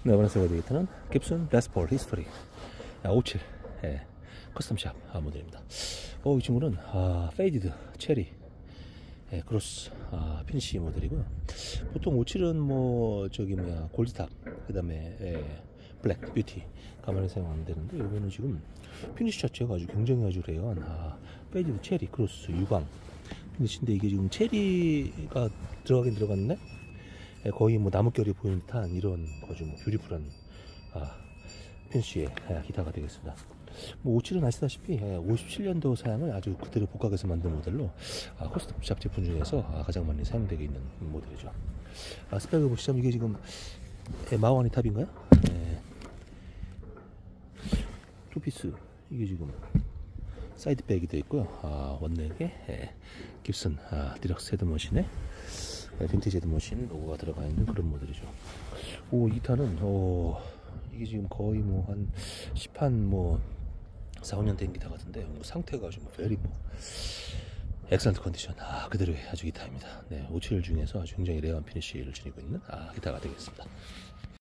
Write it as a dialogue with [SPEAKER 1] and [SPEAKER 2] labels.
[SPEAKER 1] 네, 이번에 소개해드릴 기타는 깁슨 레스폴 히스토리 57 커스텀샵 모델입니다. 이 친구는 페이디드 체리 크로스 피니시 모델이고요. 보통 57은 골드탑, 그 다음에 블랙 뷰티 가만히 사용하면 되는데, 이거는 지금 피니시 자체가 굉장히 아주 레어한 페이디드 체리 크로스 유광 피니시인데, 이게 지금 체리가 들어가긴 들어갔네. 거의 나뭇결이 보이는 듯한 이런 아주 뷰티풀한 피니시의 기타가 되겠습니다. 57은 아시다시피 57년도 사양을 아주 그대로 복각해서 만든 모델로 커스텀샵 제품 중에서 가장 많이 사용되고 있는 모델이죠. 스펙을 보시자면 이게 지금 마와니 탑인가요? 투피스, 이게 지금 사이드백이 되어 있고요. 원넥에 깁슨 디럭스 헤드머신에 빈티지 헤드머신 로고가 들어가 있는 그런 모델이죠. 이 기타는 이게 지금 거의 한 4, 5년 된 기타 같은데, 상태가 좀 very 엑셀런트 컨디션 그대로의 아주 기타입니다. 57 중에서 아주 굉장히 레어한 피니쉬를 지니고 있는 기타가 되겠습니다.